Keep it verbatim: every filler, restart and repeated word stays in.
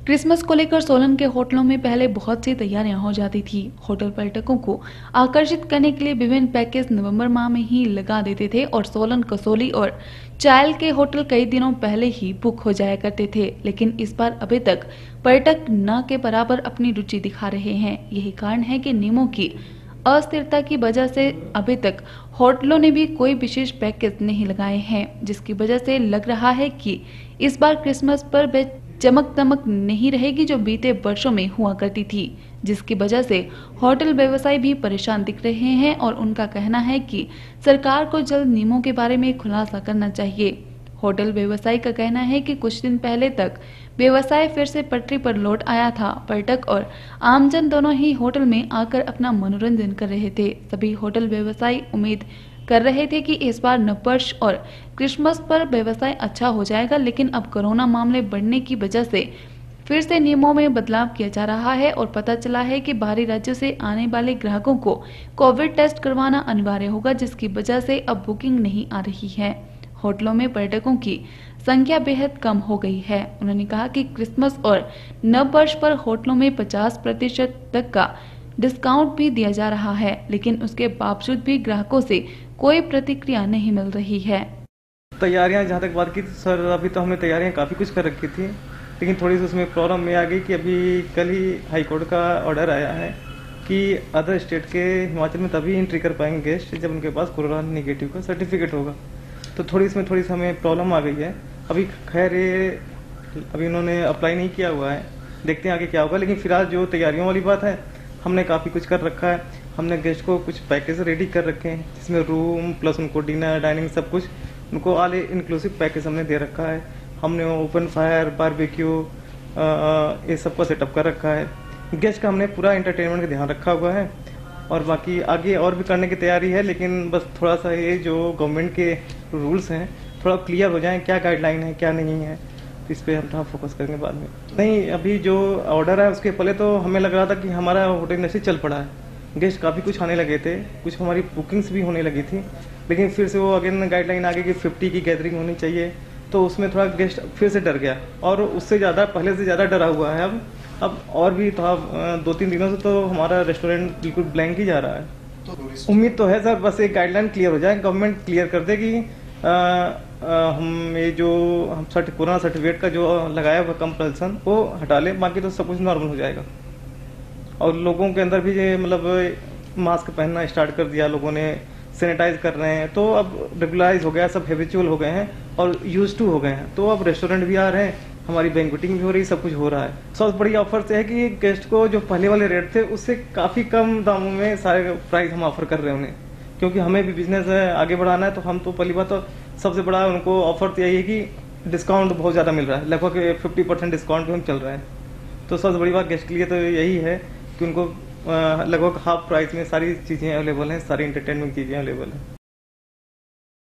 Christmas को लेकर सोलन के होटलों में पहले बहुत सी तैयारियां हो जाती थी। होटल पर्यटकों को आकर्षित करने के लिए विभिन्न पैकेज नवंबर माह में ही लगा देते थे और सोलन, कसौली और चायल के होटल कई दिनों पहले ही बुक हो जाया करते थे। लेकिन इस बार अभी तक पर्यटक न के बराबर अपनी रुचि दिखा रहे हैं। यही कारण है कि नियमों की अस्थिरता की वजह से अभी तक होटलों ने भी कोई विशेष पैकेज नहीं लगाए हैं, जिसकी वजह से लग रहा है कि इस बार क्रिसमस पर वे चमक दमक नहीं रहेगी जो बीते वर्षों में हुआ करती थी, जिसकी वजह से होटल व्यवसायी भी परेशान दिख रहे हैं और उनका कहना है कि सरकार को जल्द नियमों के बारे में खुलासा करना चाहिए। होटल व्यवसायी का कहना है कि कुछ दिन पहले तक व्यवसाय फिर से पटरी पर लौट आया था। पर्यटक और आमजन दोनों ही होटल में आकर अपना मनोरंजन कर रहे थे। सभी होटल व्यवसायी उम्मीद कर रहे थे कि इस बार नववर्ष और क्रिसमस पर व्यवसाय अच्छा हो जाएगा, लेकिन अब कोरोना मामले बढ़ने की वजह से फिर से नियमों में बदलाव किया जा रहा है और पता चला है कि बाहरी राज्यों से आने वाले ग्राहकों को कोविड टेस्ट करवाना अनिवार्य होगा, जिसकी वजह से अब बुकिंग नहीं आ रही है। होटलों में पर्यटकों की संख्या बेहद कम हो गई है। उन्होंने कहा कि क्रिसमस और नववर्ष पर होटलों में पचास प्रतिशत तक का डिस्काउंट भी दिया जा रहा है, लेकिन उसके बावजूद भी ग्राहकों से कोई प्रतिक्रिया नहीं मिल रही है। तैयारियां जहाँ तक बात की तो सर अभी तो हमने तैयारियां काफ़ी कुछ कर रखी थी, लेकिन थोड़ी सी उसमें प्रॉब्लम में आ गई कि अभी कल ही हाई कोर्ट का ऑर्डर आया है कि अदर स्टेट के हिमाचल में तभी एंट्री कर पाएंगे गेस्ट जब उनके पास कोरोना निगेटिव का सर्टिफिकेट होगा। तो थोड़ी इसमें थोड़ी सी हमें प्रॉब्लम आ गई है। अभी खैर ये अभी उन्होंने अप्लाई नहीं किया हुआ है, देखते हैं आगे क्या होगा। लेकिन फिलहाल जो तैयारियों वाली बात है, हमने काफ़ी कुछ कर रखा है। हमने गेस्ट को कुछ पैकेज रेडी कर रखे हैं, जिसमें रूम प्लस उनको डिनर डाइनिंग सब कुछ उनको ऑल इंक्लूसिव पैकेज हमने दे रखा है। हमने ओपन फायर बारबेक्यू ये सब का सेटअप कर रखा है। गेस्ट का हमने पूरा एंटरटेनमेंट का ध्यान रखा हुआ है और बाकी आगे और भी करने की तैयारी है। लेकिन बस थोड़ा सा ये जो गवर्नमेंट के रूल्स हैं थोड़ा क्लियर हो जाएं, क्या गाइडलाइन है क्या नहीं है, तो इस पर हम थोड़ा फोकस करेंगे बाद में। नहीं, अभी जो ऑर्डर है उसके पहले तो हमें लग रहा था कि हमारा होटल इंडस्ट्री चल पड़ा है, गेस्ट काफ़ी कुछ आने लगे थे, कुछ हमारी बुकिंग्स भी होने लगी थी। लेकिन फिर से वो अगेन गाइडलाइन आ गई कि फिफ्टी की गैदरिंग होनी चाहिए, तो उसमें थोड़ा गेस्ट फिर से डर गया और उससे ज़्यादा पहले से ज़्यादा डरा हुआ है। अब अब और भी थोड़ा दो तीन दिनों से तो हमारा रेस्टोरेंट बिल्कुल ब्लैंक ही जा रहा है। तो उम्मीद तो है सर, बस एक गाइडलाइन क्लियर हो जाए, गवर्नमेंट क्लियर कर दे कि आ, आ, हम ये जो हम सर्टि कोरोना सर्टिफिकेट का जो लगाया हुआ कंपल्सन वो हटा लें, बाकी तो सब कुछ नॉर्मल हो जाएगा। और लोगों के अंदर भी ये मतलब मास्क पहनना स्टार्ट कर दिया, लोगों ने सैनिटाइज कर रहे हैं, तो अब रेगुलराइज हो गया, सब हैबिचुअल हो गए हैं और यूज टू हो गए हैं। तो अब रेस्टोरेंट भी आ रहे हैं, हमारी बैंक्वेटिंग भी हो रही, सब कुछ हो रहा है। सबसे बड़ी ऑफर से है कि गेस्ट को जो पहले वाले रेट थे उससे काफ़ी कम दामों में सारे प्राइस हम ऑफर कर रहे हैं उन्हें, क्योंकि हमें भी बिजनेस आगे बढ़ाना है। तो हम तो पहली बात तो सबसे बड़ा उनको ऑफर तो यही है कि डिस्काउंट बहुत ज़्यादा मिल रहा है, लगभग फिफ्टी परसेंट डिस्काउंट भी हम चल रहे हैं। तो सबसे बड़ी बात गेस्ट के लिए तो यही है कि उनको लगभग हाफ प्राइस में सारी चीज़ें अवेलेबल हैं, सारी इंटरटेनमेंट चीज़ें अवेलेबल हैं।